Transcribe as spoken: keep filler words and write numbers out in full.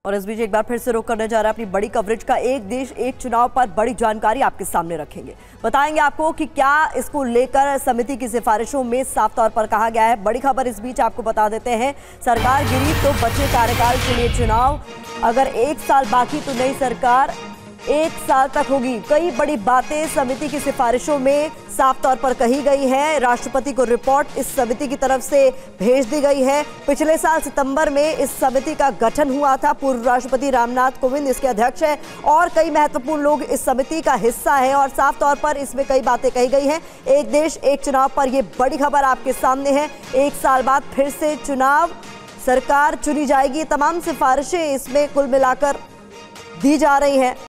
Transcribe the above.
और इस बीच एक बार फिर से रुक करने जा रहा है अपनी बड़ी कवरेज का एक देश एक चुनाव पर बड़ी जानकारी आपके सामने रखेंगे। बताएंगे आपको कि क्या इसको लेकर समिति की सिफारिशों में साफ तौर पर कहा गया है। बड़ी खबर इस बीच आपको बता देते हैं, सरकार गिरी तो बचे कार्यकाल के लिए चुनाव, अगर एक साल बाकी तो नई सरकार एक साल तक होगी। कई बड़ी बातें समिति की सिफारिशों में साफ तौर पर कही गई है। राष्ट्रपति को रिपोर्ट इस समिति की तरफ से भेज दी गई है। पिछले साल सितंबर में इस समिति का गठन हुआ था। पूर्व राष्ट्रपति रामनाथ कोविंद इसके अध्यक्ष हैं और कई महत्वपूर्ण लोग इस समिति का हिस्सा है और साफ तौर पर इसमें कई बातें कही गई हैं। एक देश एक चुनाव पर यह बड़ी खबर आपके सामने है। एक साल बाद फिर से चुनाव, सरकार चुनी जाएगी। तमाम सिफारिशें इसमें कुल मिलाकर दी जा रही हैं।